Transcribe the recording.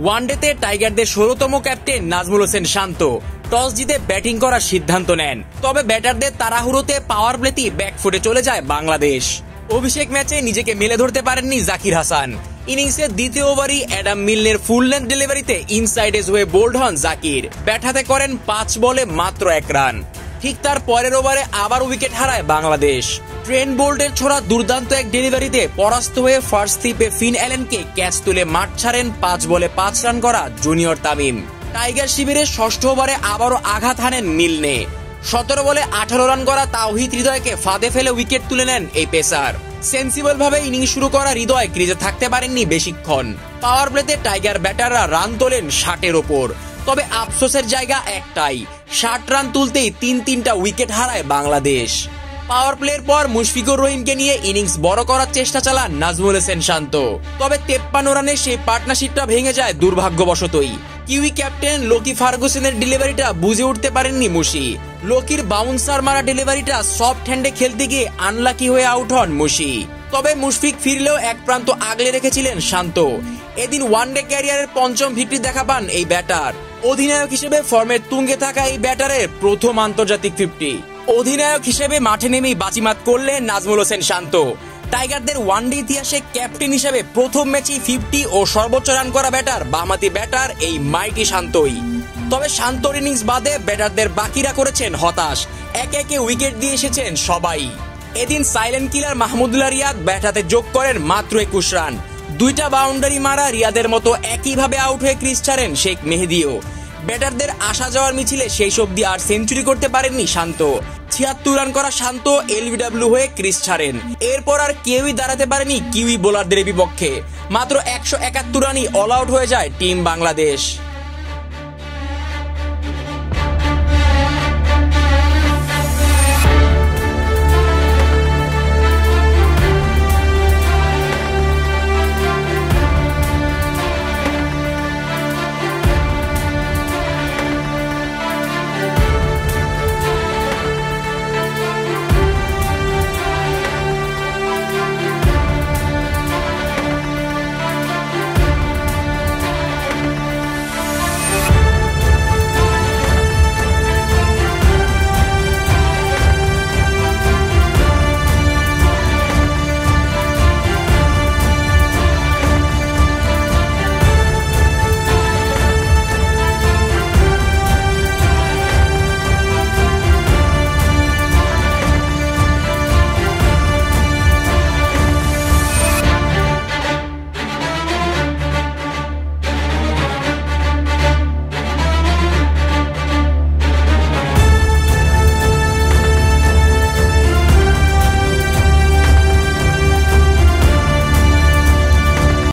ওয়ানডেতে টাইগারদের ১৬তম captain Najmul Hossain Shanto toss জিতে ব্যাটিং করার সিদ্ধান্ত নেন। তবে ব্যাটারদের তাড়াহুড়োতে পাওয়ার প্লেতেই ব্যাকফুটে চলে যায় বাংলাদেশ। অভিষেক ম্যাচে নিজেকে মেলে ধরতে পারেননি জাকির হাসান। ইনিংসের দ্বিতীয় ওভারই অ্যাডাম মিলনের ফুল লেন্থ ডেলিভারিতে ইনসাইড এজ হয়ে বোল্ড হন জাকির। ব্যাট হাতে করেন ৫ বলে মাত্র ১ রান। ঠিক তার পরের ওভারে আবার উইকেট হারায় বাংলাদেশ। ট্রেন্ট বোল্টের ছোড়া দুর্দান্ত এক ডেলিভারিতে পরাস্ত হয়ে ফার্স্ট স্লিপে ফিন অ্যালেনকে ক্যাচ তুলে মাঠ ছাড়েন ৫ বলে ৫ রান করা জুনিয়র তামিম। টাইগার শিবিরের ষষ্ঠ ওভারে আবারও আঘাত হানেন মিলনে। ১৭ বলে ১৮ রান করা তাওহিদ হৃদয়কে ফাঁদে ফেলে উইকেট তুলে নেন এই পেসার। সেন্সিবল ভাবে ইনিংস শুরু করা হৃদয় ক্রিজে থাকতে পারেননি বেশিক্ষণ। পাওয়ার প্লেতে টাইগার ব্যাটাররা রান তোলেন ৬০-এর ওপর। তবে আফসোসের জায়গা একটাই, ৬০ রান তুলতেই ৩-৩টা উইকেট হারায় বাংলাদেশ। পাওয়ার প্লের পর মুশফিকুর রহিমকে নিয়ে ইনিংস বড় করার চেষ্টা চালান নাজমুল হোসেন শান্ত। তবে ৫৩ রানে সেই পার্টনারশিপটা ভেঙে যায় দুর্ভাগ্যবশতই। কিউই ক্যাপ্টেন লোকি ফার্গুসনের ডেলিভারিটা বুঝে উঠতে পারেননি মুশি। লোকির বাউন্সার মারা ডেলিভারিটা সফট হ্যান্ডে খেলতে গিয়ে আনলাকি হয়ে আউট হন মুশি। তবে মুশফিক ফিরলেও এক প্রান্ত আগলে রেখেছিলেন শান্ত। এদিন ওয়ানডে ক্যারিয়ারের ৫ম ভিক্টরি দেখা পান এই ব্যাটার। অধিনায়ক হিসেবে ফর্মের তুঙ্গে থাকা এই ব্যাটারের প্রথম আন্তর্জাতিক 50। অধিনায়ক হিসেবে মাঠে নেমেই বাজিমাত করলেন নাজমুল হোসেন শান্ত। টাইগারদের ওয়ানডে ইতিহাসে ক্যাপ্টেন হিসেবে প্রথম ম্যাচেই 50 ও সর্বোচ্চ রান করা ব্যাটার বামহাতি ব্যাটার এই মাইটি শান্তই। তবে শান্তর ইনিংস বাদে ব্যাটারদের বাকিরা করেছেন হতাশ। একে একে উইকেট দিয়ে এসেছেন সবাই। এদিন silent killer Mahmudullah Riyad bat হাতে যোগ করেন মাত্র ২১ রান। ২টা বাউন্ডারি মারা রিয়াদের মতো একইভাবে আউট হয়ে ক্রিজ ছাড়েন শেখ মেহেদিও। ব্যাটারদের আসা যাওয়ার মিছিলে সেই অবধি আর সেঞ্চুরি করতে পারেননি শান্ত। ৭৬ রান করা শান্ত এলবিডব্লিউ হয়ে ক্রিজ ছাড়েন। এরপর আর কেউই দাঁড়াতে পারেনি কিউই বোলারদের বিপক্ষে। মাত্র ১৭১ রানই অল আউট হয়ে যায় টিম বাংলাদেশ।